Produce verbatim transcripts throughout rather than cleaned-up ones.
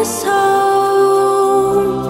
us home.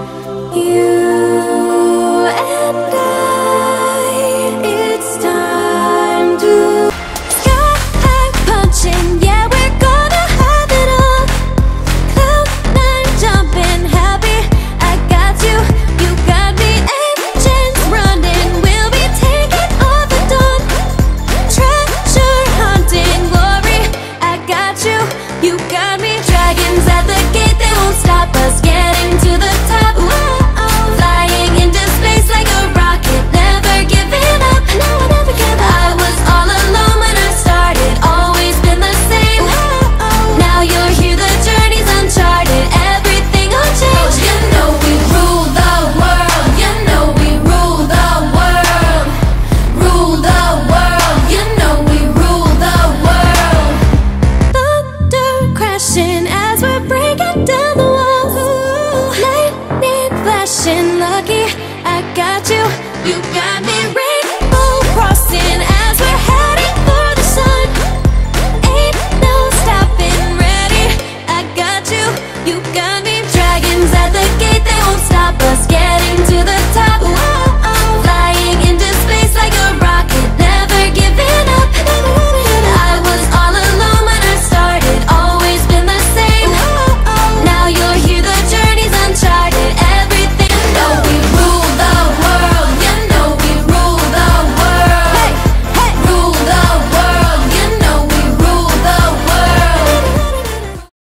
You and I, it's time to sky high punching, yeah, we're gonna have it all. Cloud nine jumping, happy, I got you, you got me. Engines running, we'll be taking all the dawn. Treasure hunting, glory, I got you, you got me. Dragons at the gate, they won't stop us getting to the top. Whoa, flying into space like a rocket, never giving up. No, I never give up. I was all alone when I started, always been the same. Whoa, now you're here, the journey's uncharted, everything will change. Oh, you know we rule the world, you know we rule the world. Rule the world, you know we rule the world. Thunder crashing as we're breaking down the walls. Lightning flashing, lucky I got you, you got me. Rainbow crossing